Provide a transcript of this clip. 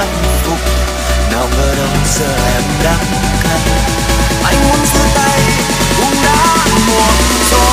hạnh phúc, nào ngờ đâu giờ em đắng cay. Anh muốn giữ tay cũng đã muộn rồi.